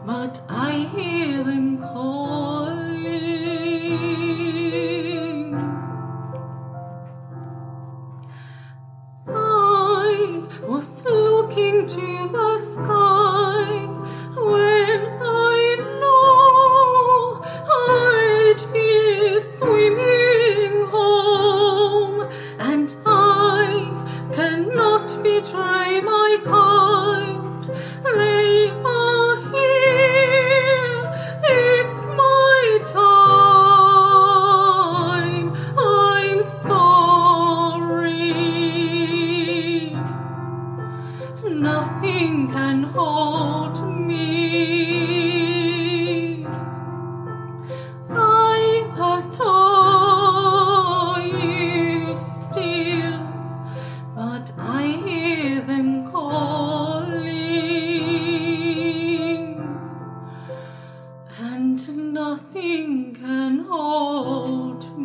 but I hear them calling. I was looking to the sky when I know I'd be swimming home, and I cannot betray my kind. They are here, it's my time. I'm sorry. Nothing can hold me. I adore you still, but I hear them calling, and nothing can hold me.